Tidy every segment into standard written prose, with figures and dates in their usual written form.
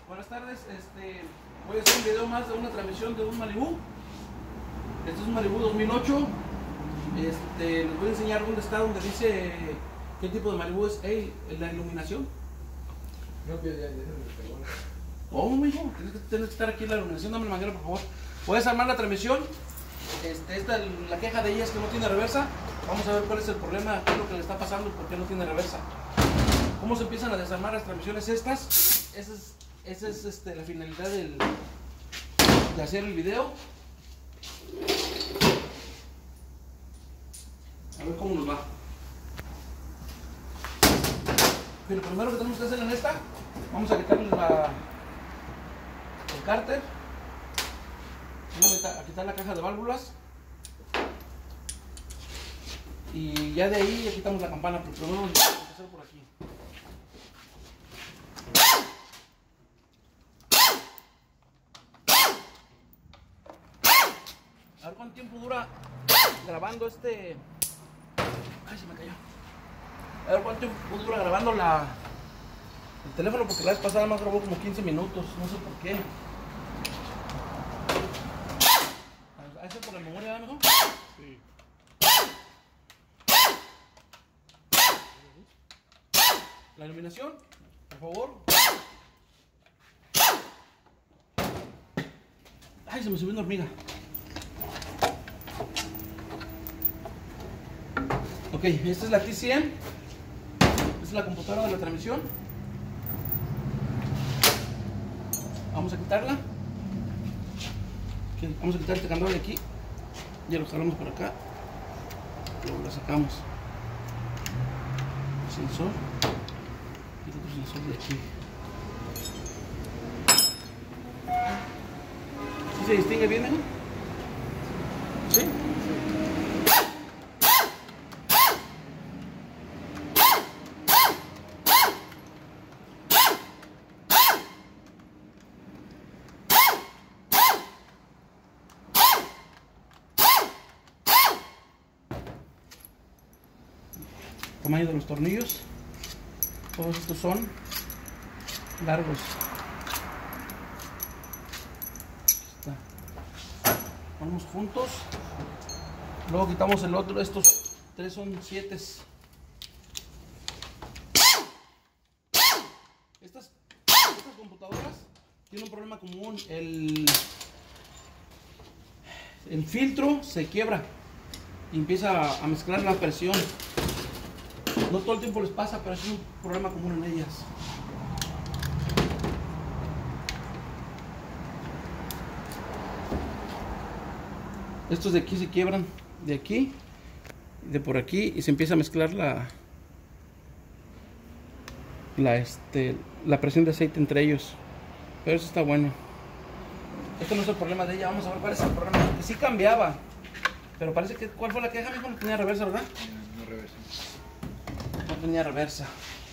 Buenas tardes, voy a hacer un video más de una transmisión de un Malibu. Este es un Malibu 2008. Les voy a enseñar dónde está, donde dice qué tipo de Malibu es. La iluminación. No, pero ya, ¿Cómo, mijo? Tienes que estar aquí en la iluminación. Dame la manguera, por favor. ¿Puedes armar la transmisión? La queja de ella es que no tiene reversa. Vamos a ver cuál es el problema, qué es lo que le está pasando, por qué no tiene reversa. ¿Cómo se empiezan a desarmar las transmisiones estas? Esa es la finalidad de hacer el video. A ver cómo nos va. Pero lo primero que tenemos que hacer en esta, vamos a quitarle el cárter. Vamos a quitar la caja de válvulas. Y ya de ahí ya quitamos la campana, pero primero vamos a empezar por aquí. A ver cuánto tiempo dura grabando Ay, se me cayó. A ver cuánto tiempo dura grabando el teléfono, porque la vez pasada más grabó como 15 minutos, no sé por qué. ¿A eso por la memoria, ¿verdad, mejor? sí. La iluminación, por favor. Ay, se me subió una hormiga. Ok, esta es la T100. Esta es la computadora de la transmisión. Vamos a quitarla. Ok, vamos a quitar este candado de aquí. Ya lo jalamos por acá. Luego lo sacamos. El sensor. Y el otro sensor de aquí. ¿Sí se distingue bien, ¿no? ¿Sí? Tamaño de los tornillos, todos estos son largos. Aquí está. Vamos juntos, luego quitamos el otro. Estos tres son 7. Estas computadoras tienen un problema común: el filtro se quiebra y empieza a mezclar la presión. No todo el tiempo les pasa, pero es un problema común en ellas. Estos de aquí se quiebran, de aquí, de por aquí, y se empieza a mezclar la presión de aceite entre ellos. Pero eso está bueno. Esto no es el problema de ella. Vamos a ver cuál es el problema. Que sí cambiaba, pero parece que... ¿Cuál fue la queja? Mijo, no tenía reversa, ¿verdad? No reversa. No tenía reversa.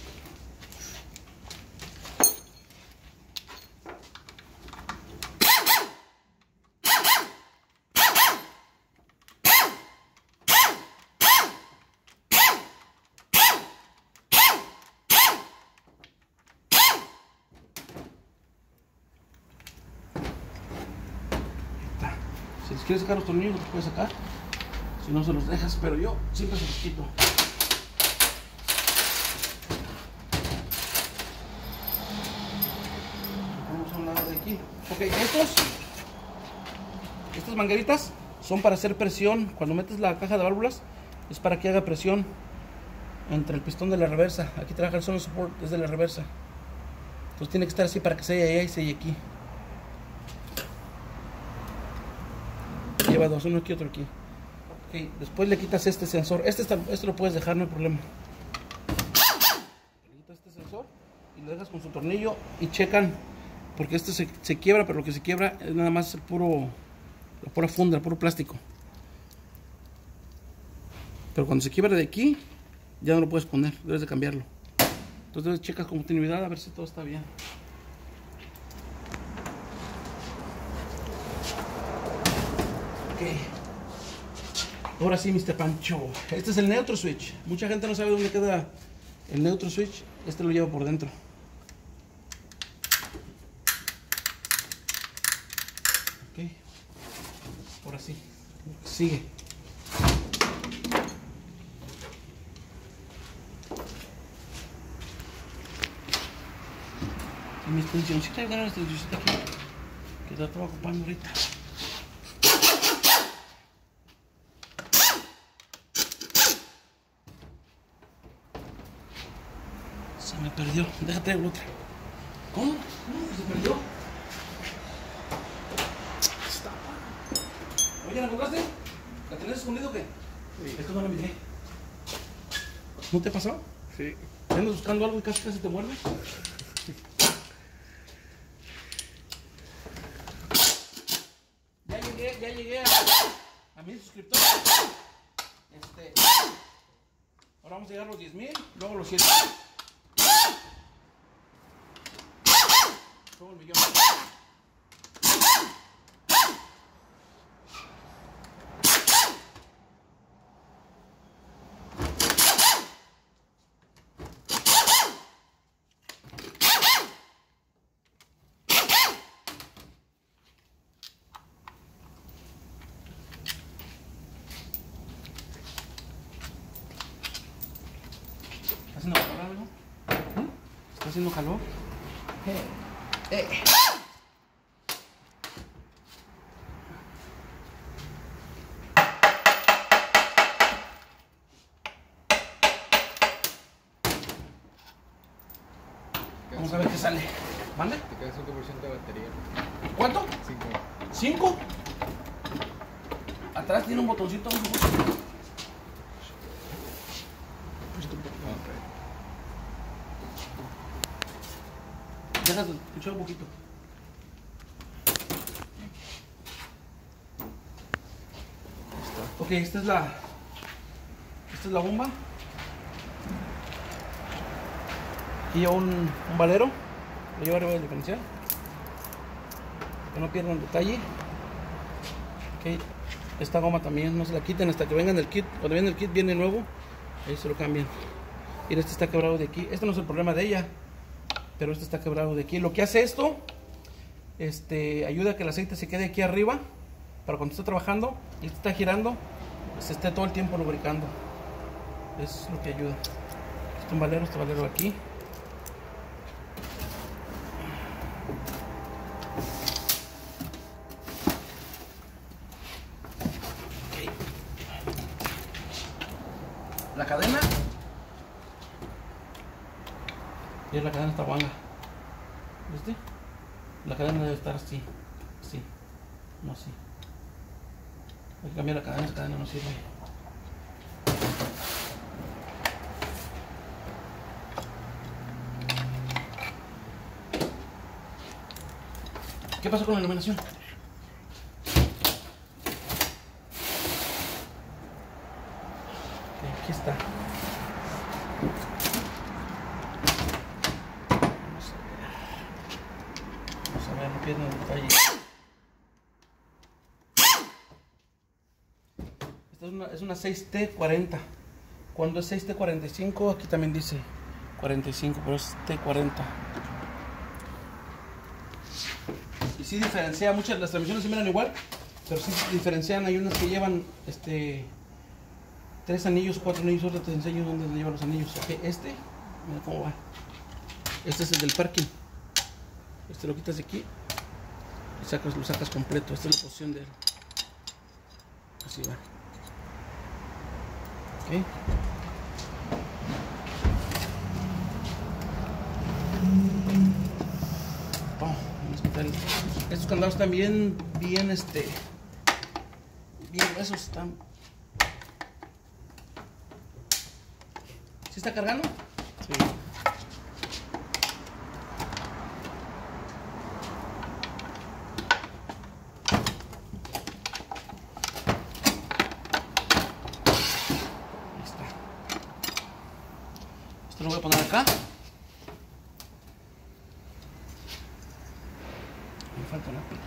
Si les quieres sacar los tornillos, los puedes sacar. Si no, se los dejas, pero yo siempre se los quito. Vamos a un lado de aquí. Ok, estas mangueritas son para hacer presión. Cuando metes la caja de válvulas, es para que haga presión entre el pistón de la reversa. Aquí trabaja el Sono Support desde la reversa. Entonces tiene que estar así para que selle allá y selle aquí. Lleva dos, uno aquí, otro aquí. Ok, después le quitas este sensor. Este lo puedes dejar, no hay problema. Le quitas este sensor y lo dejas con su tornillo y checan, porque este se quiebra, pero lo que se quiebra es nada más la pura funda, el puro plástico. Pero cuando se quiebra de aquí, ya no lo puedes poner, debes de cambiarlo. Entonces checas continuidad a ver si todo está bien. Ok. Ahora sí, Mr. Pancho. Este es el neutro switch. Mucha gente no sabe dónde queda el neutro switch. Este lo llevo por dentro. Ahora sí. Sigue. Y mi extensioncita, yo la extensioncita aquí. Que la estaba ocupando ahorita. Se me perdió. Déjate el otra. ¿Cómo? ¿Cómo se perdió? Oye, ¿la compraste? ¿La tenés escondido o qué? Sí. Esto no la miré. ¿No te ha pasado? Sí. ¿Andas buscando algo y casi te muerde? Ya llegué a 1000 suscriptores. Ahora vamos a llegar a los 10,000, luego los 100,000. Luego el millón. ¿Está haciendo calor algo? ¿Está haciendo calor? Vamos a ver qué sale. ¿Mande? Te queda 5% de batería. ¿Cuánto? 5. ¿5? Atrás tiene un botoncito. Déjate escuchar un poquito. Ok, esta es la bomba. Aquí lleva un valero. Lo lleva arriba del diferencial. Que no pierdan detalle. Ok, esta goma también no se la quiten hasta que vengan el kit. Cuando viene el kit viene nuevo. Ahí se lo cambian. Y este está quebrado de aquí. Este no es el problema de ella, pero este está quebrado de aquí. Lo que hace esto, ayuda a que el aceite se quede aquí arriba para cuando esté trabajando y está girando, se esté todo el tiempo lubricando. Eso es lo que ayuda. Este valero aquí. Okay. La cadena. Y la cadena está guanga. ¿Viste? La cadena debe estar así. Así. No así. Hay que cambiar la cadena. Esa cadena no sirve. ¿Qué pasó con la iluminación? Okay, aquí está. No pierdan el detalle. Esta es una 6T40. Cuando es 6T45, aquí también dice 45, pero es T40. Y sí diferencia, muchas de las transmisiones se miran igual, pero sí diferencian. Hay unas que llevan 3 anillos, 4 anillos. Ahora te enseño dónde llevan los anillos. Okay, mira cómo va. Este es el del parking. Lo quitas de aquí y lo sacas completo. Esta es la posición de él. Así va. Ok. Vamos a quitar estos candados están bien gruesos. Están. ¿Sí está cargando? Sí. Lo voy a poner acá. Me falta una pica.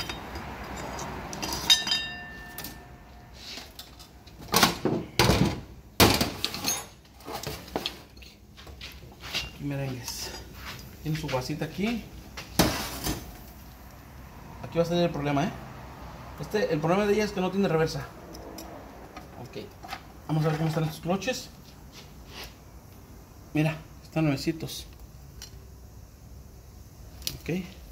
Aquí merengues. Tiene su vasita aquí. Aquí va a salir el problema, El problema de ella es que no tiene reversa. Ok. Vamos a ver cómo están estos cloches. Mira, están nuevecitos. Ok.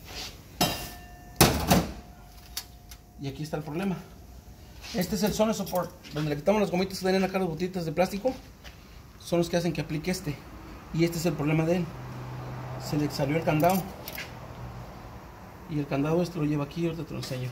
Y aquí está el problema. Este es el Zone Support, donde le quitamos las gomitas que tenían acá, las botitas de plástico. Son los que hacen que aplique este. Y este es el problema de él. Se le salió el candado. Y el candado este lo lleva aquí, ahorita te lo enseño.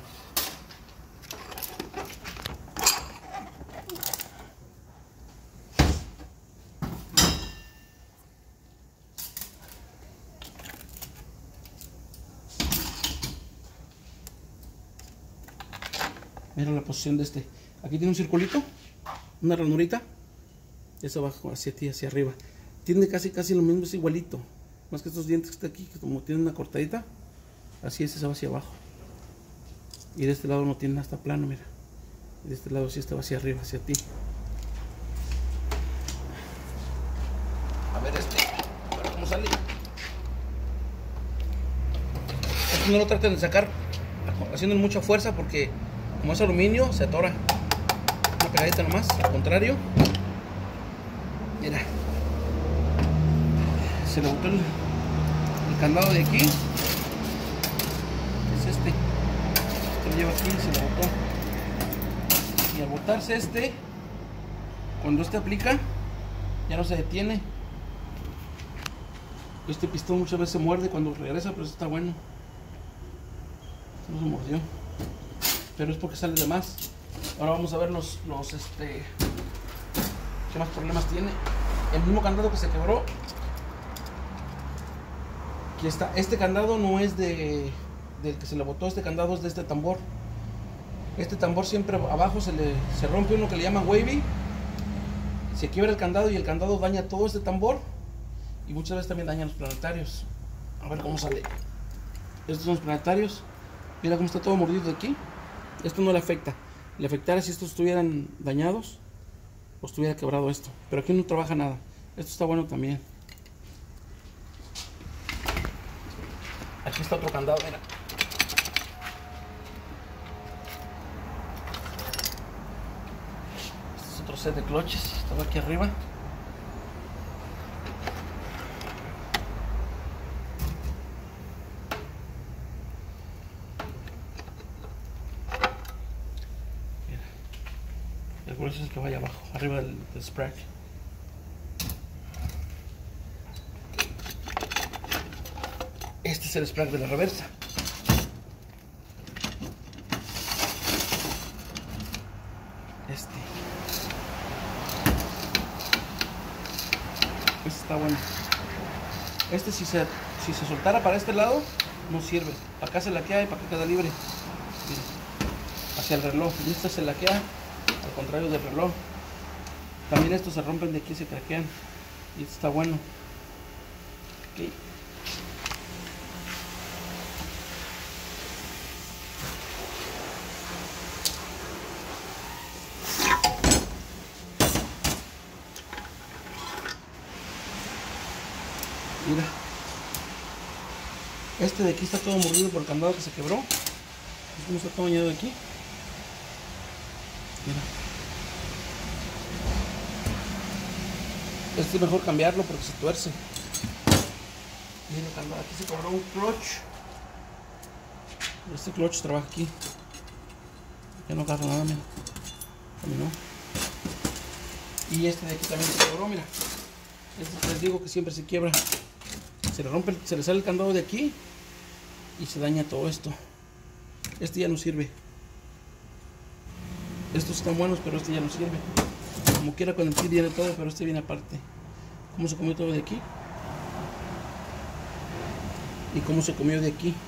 Mira la posición de este. Aquí tiene un circulito, una ranurita. Eso va hacia ti, hacia arriba. Tiene casi lo mismo, es igualito. Más que estos dientes que están aquí, que como tienen una cortadita, así este se va hacia abajo. Y de este lado no tiene hasta plano, mira. Y de este lado sí está hacia arriba, hacia ti. A ver a ver cómo sale. Esto no lo traten de sacar haciendo mucha fuerza porque como es aluminio, se atora. Una pegadita nomás, al contrario. Mira. Se le botó el candado de aquí. Es este. Este lo lleva aquí, se le botó. Y al botarse este, cuando este aplica, ya no se detiene. Este pistón muchas veces se muerde cuando regresa, pero eso está bueno. No se mordió. Pero es porque sale de más. Ahora vamos a ver qué más problemas tiene. El mismo candado que se quebró. Aquí está. Este candado no es del que se le botó. Este candado es de este tambor. Este tambor siempre abajo se rompe uno que le llaman wavy. Se quiebra el candado y el candado daña todo este tambor. Y muchas veces también daña los planetarios. A ver cómo sale. Estos son los planetarios. Mira cómo está todo mordido de aquí. Esto no le afecta. Le afectaría si estos estuvieran dañados o estuviera quebrado esto. Pero aquí no trabaja nada. Esto está bueno también. Aquí está otro candado, mira. Este es otro set de cloches. Estaba aquí arriba. El grueso es el que vaya abajo, arriba del sprack. Este es el sprack de la reversa. Este está bueno. Este si se soltara para este lado, no sirve. Para acá se laquea y para acá queda libre. Mira, hacia el reloj. Y este se laquea al contrario del reloj. También estos se rompen de aquí y se craquean. Y esto está bueno. Okay. Mira. Este de aquí está todo mordido por el candado que se quebró. ¿Ves cómo está todo bañado de aquí? Mira. Este es mejor cambiarlo porque se tuerce. Mira el candado. Aquí se quebró un clutch. Este clutch trabaja aquí. Ya no agarra nada, mira. Caminó. Y este de aquí también se quebró, mira. Este les digo que siempre se quiebra. Se le rompe, se le sale el candado de aquí y se daña todo esto. Este ya no sirve. Estos están buenos, pero este ya no sirve. Como quiera, con el kit viene todo, pero este viene aparte. ¿Cómo se comió todo de aquí? Y cómo se comió de aquí.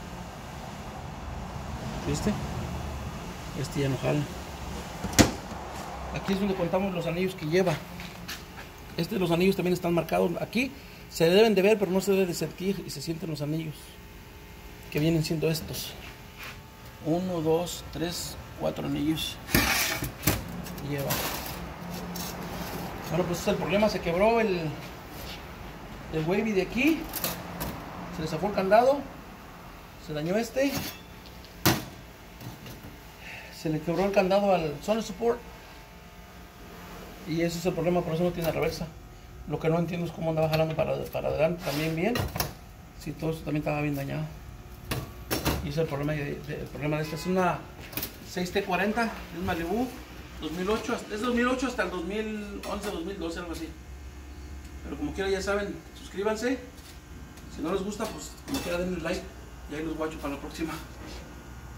¿Viste? Este ya no jala. Aquí es donde contamos los anillos que lleva. Los anillos también están marcados. Aquí se deben de ver, pero no se debe de sentir. Y se sienten los anillos que vienen siendo estos. 1, 2, 3, 4 anillos lleva. Bueno, pues este es el problema. Se quebró el wavy de aquí. Se le zafó el candado. Se dañó este. se le quebró el candado al Sun Support. Y ese es el problema, por eso no tiene reversa. Lo que no entiendo es cómo andaba jalando para adelante también bien. Si todo eso también estaba bien dañado. Y ese es el problema el problema de esta. Es una 6T40, es un Malibu 2008, es 2008 hasta el 2011, 2012, algo así. Pero como quiera, ya saben, suscríbanse. Si no les gusta, pues como quiera denle like. Y ahí los guacho para la próxima.